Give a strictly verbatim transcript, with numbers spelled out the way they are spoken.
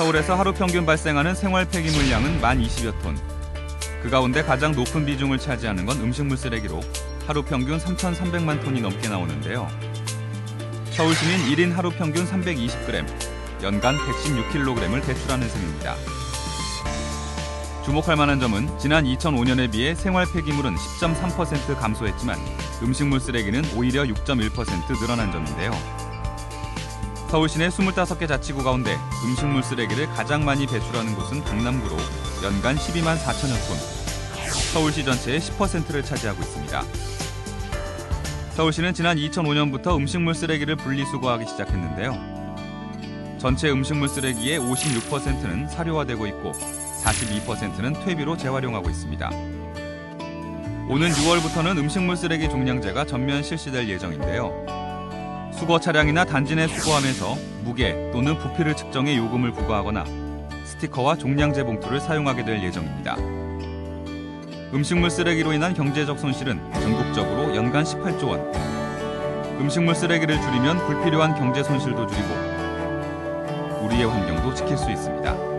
서울에서 하루 평균 발생하는 생활 폐기물량은 만 이십여 톤. 그 가운데 가장 높은 비중을 차지하는 건 음식물 쓰레기로 하루 평균 삼천삼백만 톤이 넘게 나오는데요. 서울시민 일 인 하루 평균 삼백이십 그램, 연간 백십육 킬로그램을 배출하는 셈입니다. 주목할 만한 점은 지난 이천오 년에 비해 생활 폐기물은 십 점 삼 퍼센트 감소했지만 음식물 쓰레기는 오히려 육 점 일 퍼센트 늘어난 점인데요. 서울시 내 스물다섯 개 자치구 가운데 음식물 쓰레기를 가장 많이 배출하는 곳은 강남구로 연간 십이만 사천여 톤, 서울시 전체의 십 퍼센트를 차지하고 있습니다. 서울시는 지난 이천오 년부터 음식물 쓰레기를 분리수거하기 시작했는데요. 전체 음식물 쓰레기의 오십육 퍼센트는 사료화되고 있고 사십이 퍼센트는 퇴비로 재활용하고 있습니다. 오는 유월부터는 음식물 쓰레기 종량제가 전면 실시될 예정인데요. 수거 차량이나 단지 내 수거함에서 무게 또는 부피를 측정해 요금을 부과하거나 스티커와 종량제 봉투를 사용하게 될 예정입니다. 음식물 쓰레기로 인한 경제적 손실은 전국적으로 연간 십팔조 원. 음식물 쓰레기를 줄이면 불필요한 경제 손실도 줄이고 우리의 환경도 지킬 수 있습니다.